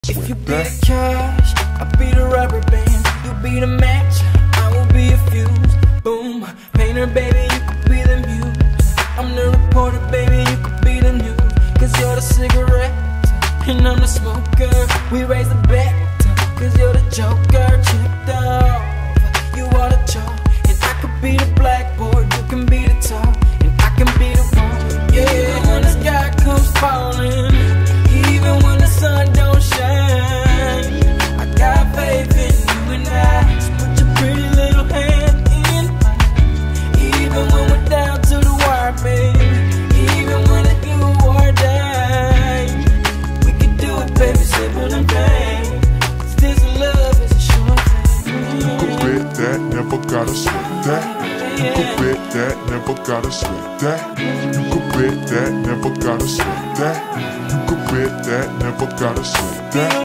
If you be the cash, I'll be the rubber band. You be the match, I will be a fuse. Boom, painter baby, you could be the muse. I'm the reporter baby, you could be the news. Cause you're the cigarette, and I'm the smoker. We raise the bet, cause you're the joker. Chipped off, you are the chalk. And I could be the blackboard, you can be the top. And I can be the one, yeah, when the sky comes falling, even when the sun don't shine. I got faith in you and I. So put your pretty little hand in mine. Even when we're down to the wire, baby. Even when it's do or die. We can do it, baby, simple and plain. This love is a short thing. You could bet that, never gotta sweat that. You could bet that, never gotta sweat that. You could bet that, never gotta sweat that. You could bet that, never gotta sweat that.